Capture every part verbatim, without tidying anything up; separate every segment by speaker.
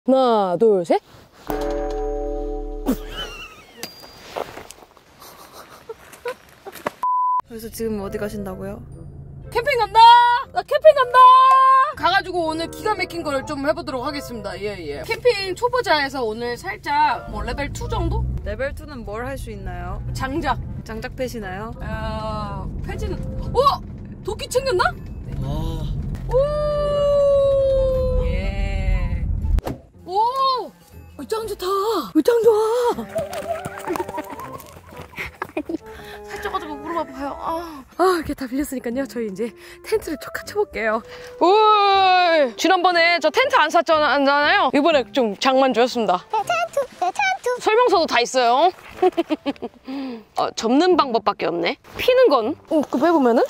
Speaker 1: 하나, 둘, 셋.
Speaker 2: 그래서 지금 어디 가신다고요?
Speaker 1: 캠핑 간다! 나 캠핑 간다! 가가지고 오늘 기가 막힌 거를 좀 해보도록 하겠습니다. 예, 예. 캠핑 초보자에서 오늘 살짝 뭐 레벨 이 정도?
Speaker 2: 레벨 이는 뭘 할 수 있나요?
Speaker 1: 장작.
Speaker 2: 장작 패시나요?
Speaker 1: 어, 패지는. 어? 도끼 챙겼나?
Speaker 3: 아.
Speaker 1: 오!
Speaker 2: 예.
Speaker 1: 오! 짱 좋다. 짱 좋아. 살짝 가지고 무릎 아파요. 아. 아, 이렇게 다 빌렸으니까요. 저희 이제 텐트를 좀 갖춰볼게요. 오! 지난번에 저 텐트 안 샀잖아요. 이번에 좀 장만 주었습니다.
Speaker 4: 내 텐트, 내 텐트.
Speaker 1: 설명서도 다 있어요. 어, 접는 방법밖에 없네. 피는 건, 어, 그 빼보면은?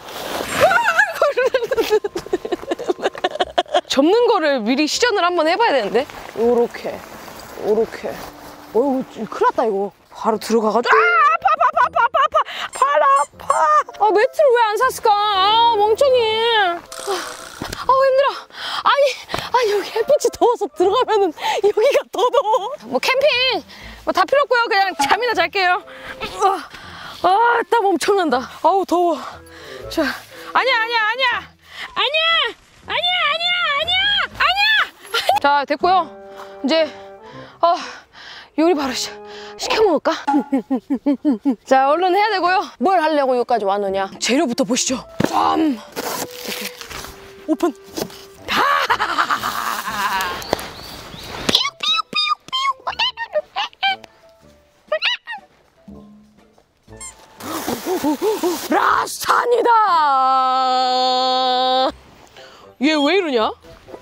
Speaker 1: 접는 거를 미리 시전을 한번 해봐야 되는데? 요렇게, 요렇게. 어이구, 큰일 났다, 이거. 바로 들어가가지고, 아! 아파, 아파, 아파, 아파, 아파! 발 아파! 아, 매트를 왜 안 샀을까? 아, 멍청이. 아, 아우, 힘들어. 아니, 아니, 여기 햇빛이 더워서 들어가면은 여기가 더 더워. 뭐, 캠핑! 뭐 다 필요 없고요. 그냥 잠이나 잘게요. 아, 아, 땀 엄청난다. 아우, 더워. 자, 아니야, 아니야, 아니야! 아니야! 아니야, 아니야, 아니야! 아니야! 자, 됐고요. 이제, 아, 요리 바로 시, 시켜 먹을까? 자, 얼른 해야 되고요. 뭘 하려고 여기까지 왔느냐? 재료부터 보시죠. 짠! 이렇게 오픈! 라산이다! 얘 왜 이러냐?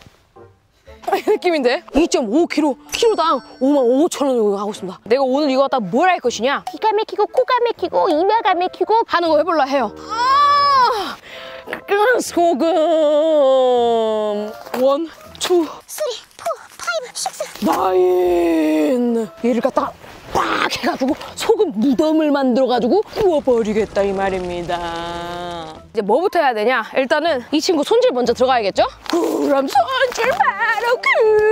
Speaker 1: 느낌인데? 이 점 오 킬로그램, 키로당 오만 오천 원 하고 있습니다. 내가 오늘 이거 갖다 뭘 할 것이냐?
Speaker 4: 기가 막히고 코가 막히고 이마가 막히고
Speaker 1: 하는 거 해볼라 해요. 아! 소금! 원, 투,
Speaker 4: 쓰리, 포, 파이브, 식스.
Speaker 1: 나인! 얘를 갖다가 빡 해가지고 소금 무덤을 만들어가지고 구워버리겠다 이 말입니다. 이제 뭐부터 해야 되냐? 일단은 이 친구 손질 먼저 들어가야겠죠? 그럼 손질 바로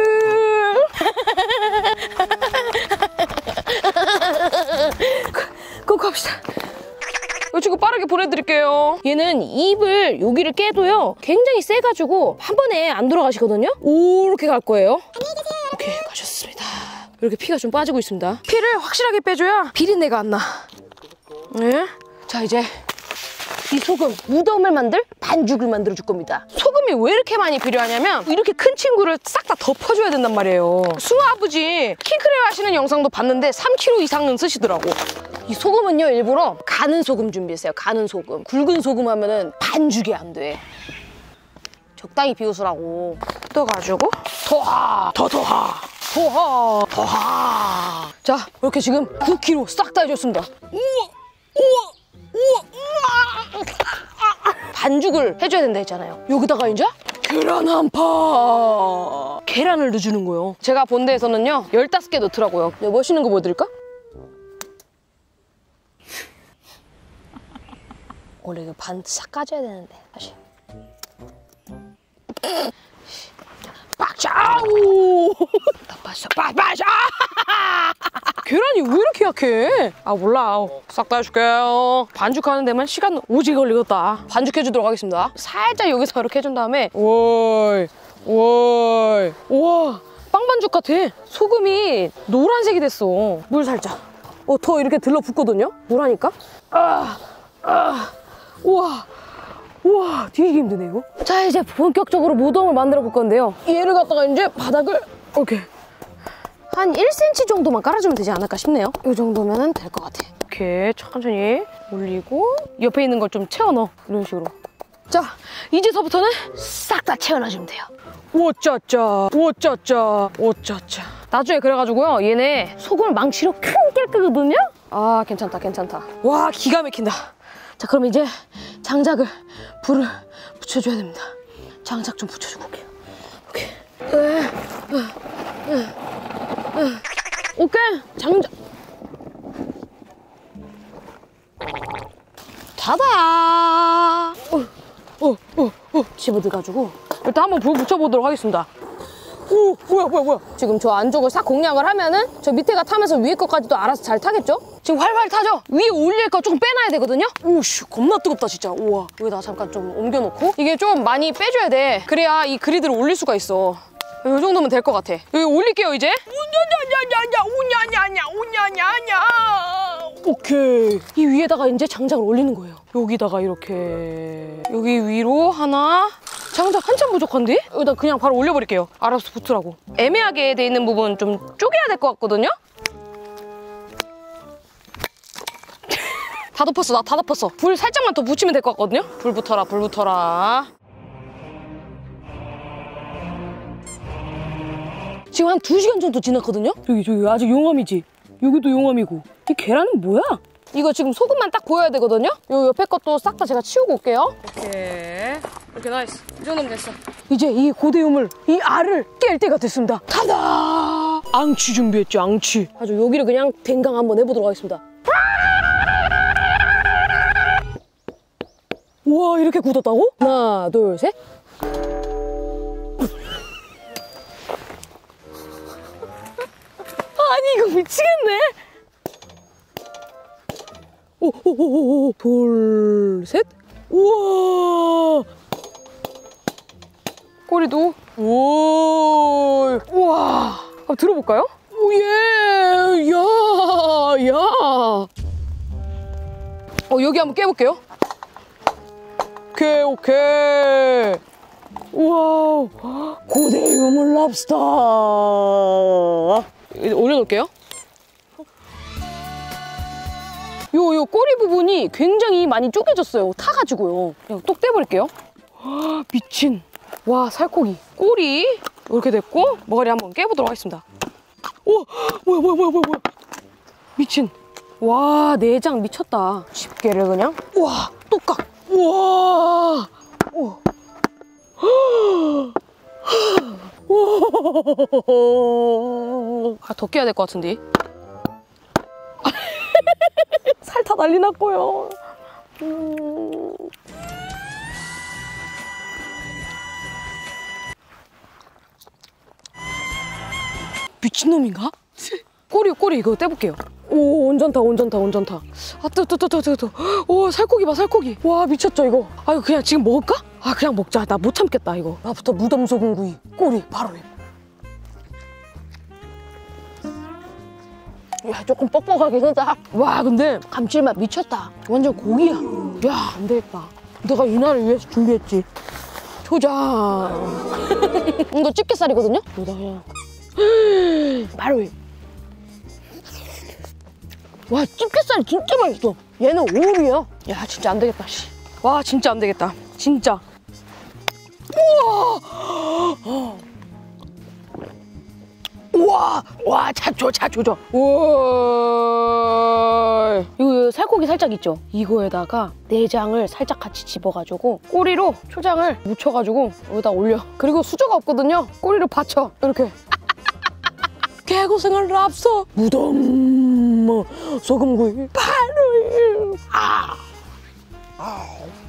Speaker 1: 그! 고 갑시다. 이 친구 빠르게 보내드릴게요. 얘는 입을 여기를 깨도요 굉장히 세가지고 한 번에 안 돌아가시거든요. 이렇게 갈 거예요. 이렇게 가셨습니다. 이렇게 피가 좀 빠지고 있습니다. 피를 확실하게 빼줘야 비린내가 안 나. 네? 자, 이제 이 소금 무덤을 만들 반죽을 만들어 줄 겁니다. 소금이 왜 이렇게 많이 필요하냐면 이렇게 큰 친구를 싹 다 덮어줘야 된단 말이에요. 승우 아버지 킹크랩 하시는 영상도 봤는데 삼 킬로그램 이상은 쓰시더라고. 이 소금은요 일부러 가는 소금 준비했어요. 가는 소금. 굵은 소금 하면은 반죽이 안 돼. 적당히 비웃으라고. 떠가지고 더하 더 더하 더하 더하. 자, 이렇게 지금 구 킬로그램 싹 다 해줬습니다. 우와 우와 우와 우와. 반죽을 해줘야 된다 했잖아요. 여기다가 이제 계란 한 파. 계란을 넣어주는 거예요. 제가 본 데에서는요 열다섯 개 넣더라고요. 내가 멋있는 거 보여드릴까? 원래 이거 반 싹 까줘야 되는데 다시. 빡샤우! 빠샤 빠샤! 계란이 왜 이렇게 약해? 아 몰라. 싹 다 해줄게요. 반죽하는 데만 시간 오지 걸리겠다. 반죽해주도록 하겠습니다. 살짝 여기서 이렇게 해준 다음에 오이 오이 우와 빵 반죽 같아. 소금이 노란색이 됐어. 물 살짝. 어, 더 이렇게 들러붙거든요? 물하니까. 아, 아, 우와. 우와, 되게 힘드네 이거. 자, 이제 본격적으로 무덤을 만들어 볼 건데요. 얘를 갖다가 이제 바닥을 이렇게 한 일 센티미터 정도만 깔아주면 되지 않을까 싶네요. 이 정도면 될 것 같아. 이렇게 천천히 올리고 옆에 있는 걸 좀 채워 넣어. 이런 식으로. 자, 이제서부터는 싹 다 채워놔주면 돼요. 오짜짜, 오짜짜, 오짜짜. 나중에 그래가지고요, 얘네 소금을 망치로 큰 깰 거거든요? 아, 괜찮다, 괜찮다. 와, 기가 막힌다. 자, 그럼 이제 장작을, 불을 붙여줘야 됩니다. 장작 좀 붙여주고 올게요. 오케이. 으, 으, 으, 으. 오케이, 장작. 다다! 어, 어, 어, 어. 집어들어가지고 일단 한번 불 붙여보도록 하겠습니다. 오, 뭐야, 뭐야, 뭐야. 지금 저 안쪽을 싹 공략을 하면은 저 밑에가 타면서 위에 것까지도 알아서 잘 타겠죠? 지금 활활 타죠? 위에 올릴 거 조금 빼놔야 되거든요? 오씨, 겁나 뜨겁다, 진짜. 우와. 여기다 잠깐 좀 옮겨놓고. 이게 좀 많이 빼줘야 돼. 그래야 이 그리드를 올릴 수가 있어. 이 정도면 될 것 같아. 여기 올릴게요, 이제. 우냐냐냐냐, 우냐냐냐. 오케이. 이 위에다가 이제 장작을 올리는 거예요. 여기다가 이렇게. 여기 위로 하나. 장작 한참 부족한데? 여기다 그냥 바로 올려버릴게요. 알아서 붙으라고. 애매하게 돼 있는 부분 좀 쪼개야 될 것 같거든요? 다 덮었어, 나 다 덮었어. 불 살짝만 더 붙이면 될 것 같거든요? 불 붙어라, 불 붙어라. 지금 한 두 시간 정도 지났거든요? 저기, 저기 아직 용암이지? 여기도 용암이고. 이 계란은 뭐야? 이거 지금 소금만 딱 보여야 되거든요? 요 옆에 것도 싹 다 제가 치우고 올게요. 이렇게. 이렇게 나이스. 이 정도면 됐어. 이제 이 고대 유물, 이 알을 깰 때가 됐습니다. 타다! 앙치 준비했죠, 앙치. 아주 여기를 그냥 댕강 한번 해보도록 하겠습니다. 우와, 이렇게 굳었다고? 하나, 둘, 셋. 아니, 이거 미치겠네. 오오오오, 둘, 셋. 우와. 꼬리도. 오. 우와. 한번 들어볼까요? 오예. 야, 야. 어, 여기 한번 깨볼게요. 오케이, 오케이. 우와. 고대 유물 랍스터. 올려놓을게요. 요, 요 꼬리 부분이 굉장히 많이 쪼개졌어요. 타가지고요. 그냥 똑 떼버릴게요. 아, 미친. 와, 살코기. 꼬리 이렇게 됐고 머리 한번 깨보도록 하겠습니다. 오, 뭐야, 뭐야, 뭐야, 뭐야, 뭐야. 미친. 와, 내장 미쳤다. 집게를 그냥. 우와, 똑각. 우와. 오. 아, 더 깨야 될 것 같은데. 살 다 난리 났고요. 음... 미친놈인가? 꼬리, 꼬리 이거 떼볼게요. 오, 온전타, 온전타, 온전타. 아, 뜨, 뜨, 뜨, 뜨, 뜨, 뜨. 오, 살코기 봐, 살코기. 와, 미쳤죠, 이거. 아, 이거 그냥 지금 먹을까? 아, 그냥 먹자. 나 못 참겠다, 이거. 나부터 무덤 소금구이. 꼬리, 바로 해. 야, 조금 뻑뻑하긴 하다. 와, 근데 감칠맛 미쳤다. 완전 고기야. 야, 안 되겠다. 내가 이날을 위해서 준비했지. 초장. 이거 집게살이거든요? 여기다 그냥. 바로 해. 와, 집게살이 진짜 맛있어. 얘는 오리야. 야, 진짜 안 되겠다, 씨. 와, 진짜 안 되겠다. 진짜. 우와! 우와! 와, 차줘, 차줘줘. 우와! 이거 살코기 살짝 있죠? 이거에다가 내장을 살짝 같이 집어가지고 꼬리로 초장을 묻혀가지고 여기다 올려. 그리고 수저가 없거든요? 꼬리를 받쳐. 이렇게. 개고생한 랍스터 무덤 소금구이 바로. 아. 아.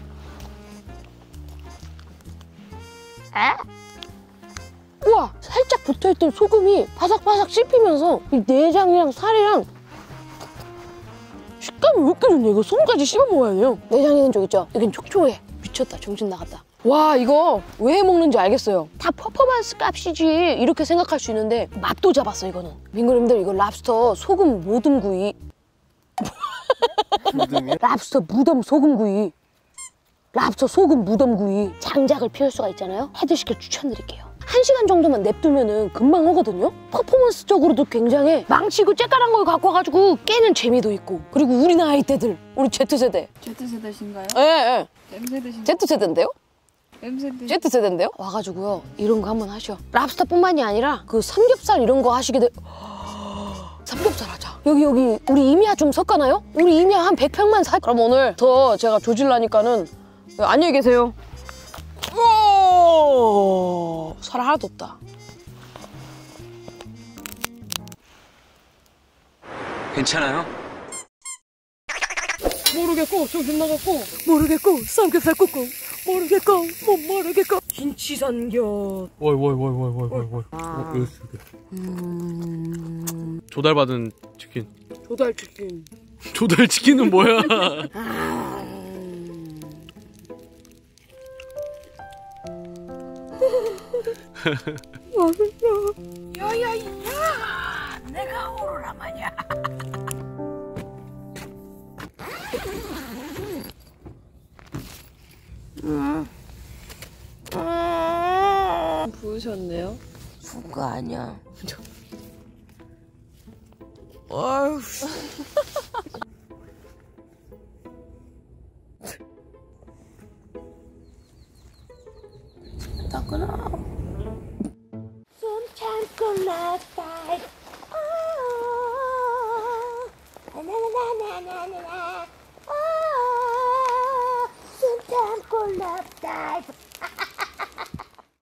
Speaker 1: 아. 우와, 살짝 붙어있던 소금이 바삭바삭 씹히면서 이 내장이랑 살이랑 식감이 왜 이렇게 좋냐. 이거 손까지 씹어 먹어야 돼요. 내장 있는 쪽 있죠? 여긴 촉촉해. 미쳤다. 정신 나갔다. 와, 이거 왜 해먹는지 알겠어요. 다 퍼포먼스 값이지 이렇게 생각할 수 있는데 맛도 잡았어, 이거는. 민구님들, 이거 랍스터 소금 모듬구이. 랍스터 무덤 소금구이. 랍스터 소금 무덤구이. 장작을 피울 수가 있잖아요. 헤드시켜 추천드릴게요. 한 시간 정도만 냅두면은 금방 하거든요? 퍼포먼스적으로도 굉장해. 망치고 쬐깔한 걸 갖고 와가지고 깨는 재미도 있고. 그리고 우리 나이 때들, 우리 Z세대.
Speaker 2: Z세대신가요?
Speaker 1: 예, 예.
Speaker 2: M세대신가요?
Speaker 1: Z세대인데요?
Speaker 2: M세대.
Speaker 1: Z세대인데요? 와가지고요, 이런 거 한번 하셔. 랍스터뿐만이 아니라 그 삼겹살 이런 거 하시게 돼. 삼겹살 하자. 여기 여기 우리 이미야 좀 섞어놔요? 우리 이미야 한 백 평만 사. 그럼 오늘 더 제가 조질라니까는 안녕히 계세요. 오, 살 하나도 없다.
Speaker 3: 괜찮아요?
Speaker 1: 모르겠고 정신 나갔고 모르겠고 삼겹살 꾹꾹 모르겠고 못 모르겠고 김치 삼겹.
Speaker 5: 와이 와이 와이 와이 와이 와이 와이. 어, 여기 있어.
Speaker 1: 음...
Speaker 5: 조달받은 치킨.
Speaker 1: 조달 치킨.
Speaker 5: 조달 치킨은 뭐야?
Speaker 1: 맛있어. 야야야, 내가 오로라 마냐. 음. 음.
Speaker 2: 부으셨네요.
Speaker 1: 부은 거 아니야. 아유. 따끈하.
Speaker 4: 손 참고 나빠이